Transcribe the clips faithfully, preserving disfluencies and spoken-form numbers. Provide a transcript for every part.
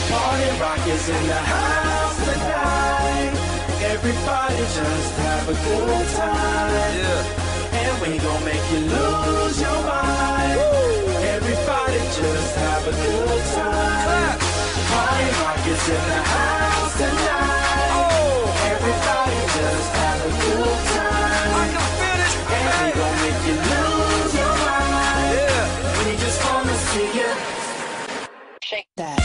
Party rock is in the house tonight. Everybody just have a good time. Yeah. And we gon' make you lose your mind. Woo. Everybody just have a good time. Party rock is in the house tonight. Oh. Everybody just have a good time. I can feel it. And we gon' make you lose your mind. Yeah. We just wanna see you shake that.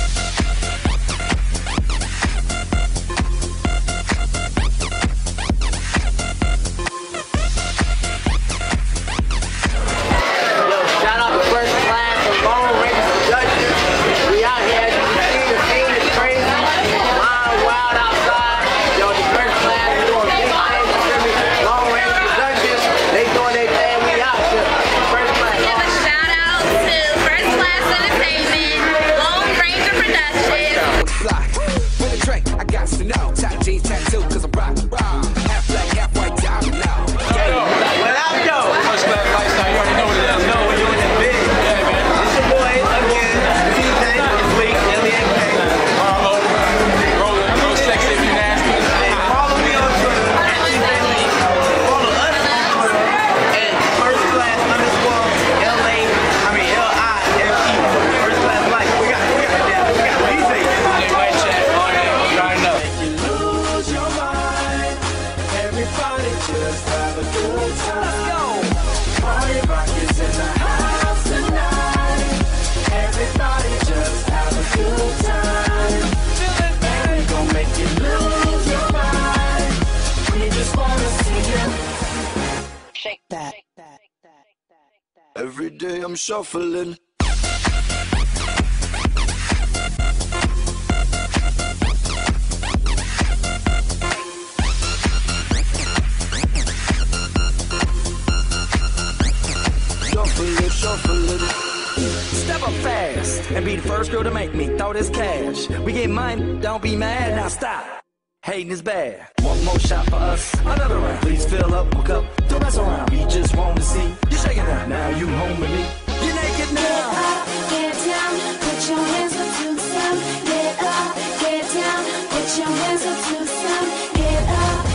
Just have a good time. Let's go. Party rock is in the house tonight. Everybody just have a good time. And we gon' make you lose your mind. We just wanna see you shake that. Every day I'm shuffling. Step up fast and be the first girl to make me throw this cash. We get money, don't be mad, now stop. Hating is bad. One more shot for us, another round. Please fill up my cup, don't mess around. We just want to see you shaking out. Now you home with me.